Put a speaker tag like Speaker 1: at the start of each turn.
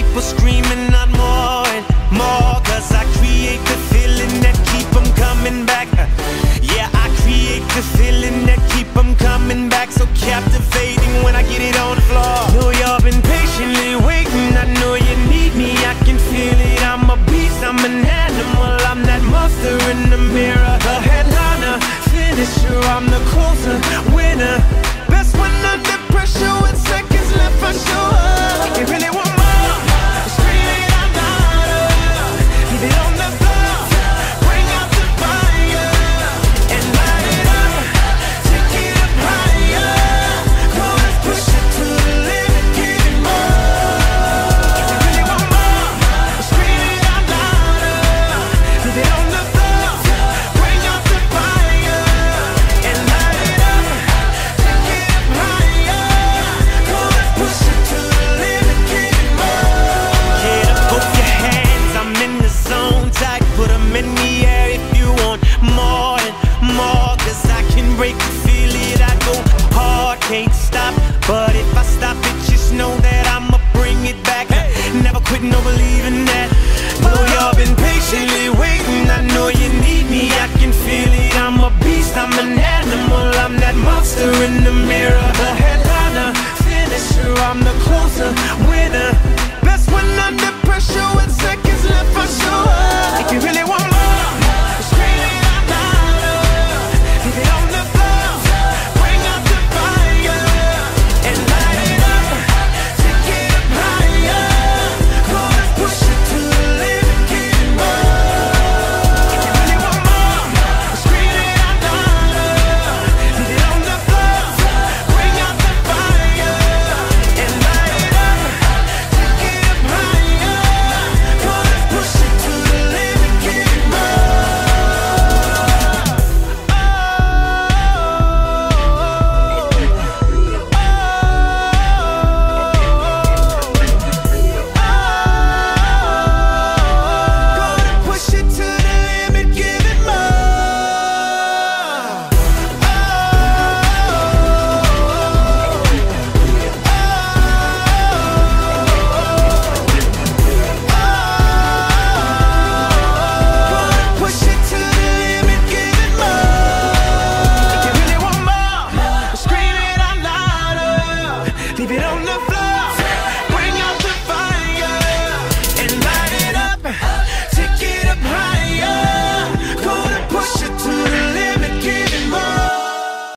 Speaker 1: people screaming out more and more, 'cause I create the feeling that keep them coming back. Yeah, I create the feeling that keep them coming back. So captivating when I get it on the floor. Know y'all been patiently waiting, I know you need me, I can feel it. I'm a beast, I'm an animal, I'm that monster in the mirror. The headliner, finisher, I'm the closer, winner. Best when under pressure with seconds left for sure. You really want more? Scream it out louder. Leave it on the floor. Bring out the fire and light it up. Take it up higher. Come on, let's push it to the limit. Give it more. You really want more? Scream it out louder. Leave it on the floor. Bring out the fire and light it up. Take it up higher. Come on, let's push it to the limit. Give it more. Get up, both your hands. I'm in the zone. Tight, put 'em in the air if you want more and more. 'Cause I can break it, feel it. I go hard, can't stop. But if I stop it, just know that I'ma bring it back. Never quit, no believing that. Know y'all been patiently waiting, I know you need me, I can feel it. I'm a beast, I'm an animal, I'm that monster in the mirror.